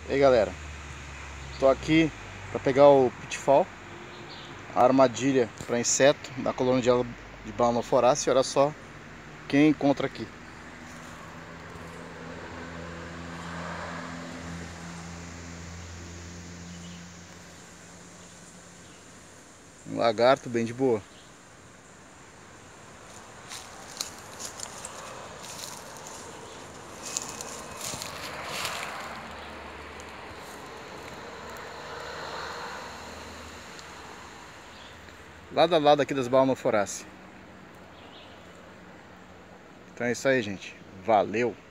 E aí galera, tô aqui para pegar o pitfall, a armadilha para inseto na colônia de Balanophoracea. Olha só quem encontra aqui. Um lagarto bem de boa. Lado a lado aqui das Balanophoracea. Então é isso aí, gente. Valeu!